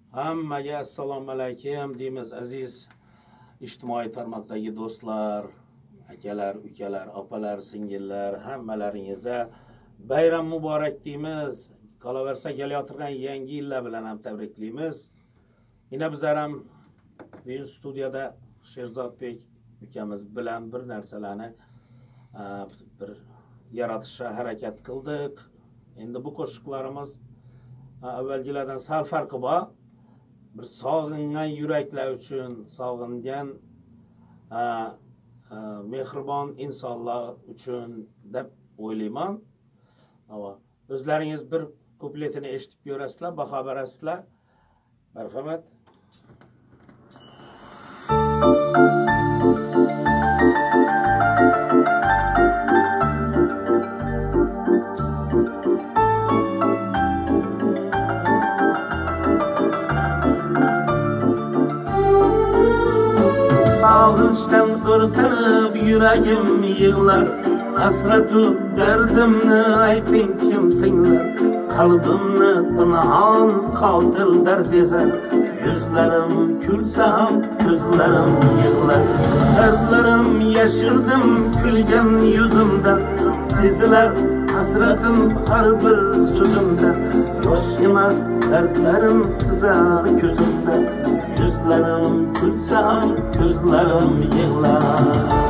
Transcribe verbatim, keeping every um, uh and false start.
Hammaga assalomu alaykum deymiz aziz ijtimoiy tarmoqdagi do'stlar, akalar, ukalar, opalar, singillar, hammalaringizga bayram muborak deymiz. Qolaversa kelayotgan yangi yillar bilan ham tabriklaymiz. Yine bizlar ham bu studiyada Sherzodbek ukamiz bilan bir narsalarni bir yaratishga harakat qildik. Endi bu qo'shiqlarimiz avvalgilardan sal farqi bor. Bir sog'ingan yuraklar uchun, sog'ingan mehribon insonlar uchun deb o'ylayman. O'zlaringiz bir kupletini eshitib ko'rasizlar, baho berasizlar. Marhamat. Sağınçtan örtenip yüreğim yığlar, hasretu derdimni ayting kim tinglar. Kalbimni pınhan katil dert ezer, yüzlerim külse ham gözlerim yığlar. Dertlerim yaşırdım külgen yüzümden, seziler hasretim her bir sözümden. Yoş emas dertlerim sızar gözümden, yüzlerim külse ham gözlerim yığlar.